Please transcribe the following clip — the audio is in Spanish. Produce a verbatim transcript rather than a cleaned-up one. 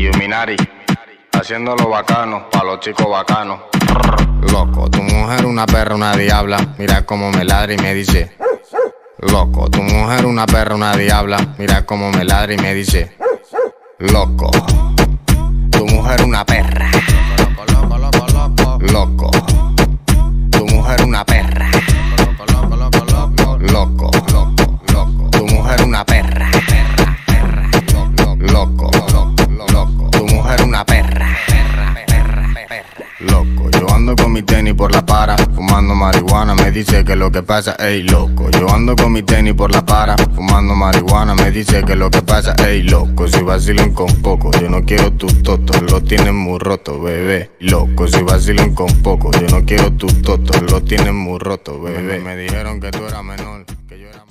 Illuminati, haciéndolo bacano, pa' los chicos bacanos. Loco, tu mujer una perra, una diabla. Mira cómo me ladra y me dice. Loco, tu mujer una perra, una diabla. Mira cómo me ladra y me dice. Loco, tu mujer una perra. Loco, loco, loco, loco. Tu mujer una perra. Loco, loco, loco, loco. Loco, loco, loco. Tu mujer una perra. Perra, perra. Loco, loco, loco. Tu mujer una perra. Perra, perra, perra. Loco, yo ando con mi tenis por la para, fumando marihuana, me dice que lo que pasa, ey, loco. Yo ando con mi tenis por la para, fumando marihuana, me dice que lo que pasa, ey, loco. Si vacilan con poco, yo no quiero tus totos, lo tienen muy roto, bebé. Loco, si vacilan con poco, yo no quiero tus totos, lo tienen muy roto, bebé. Me dijeron que tú eras menor, que yo era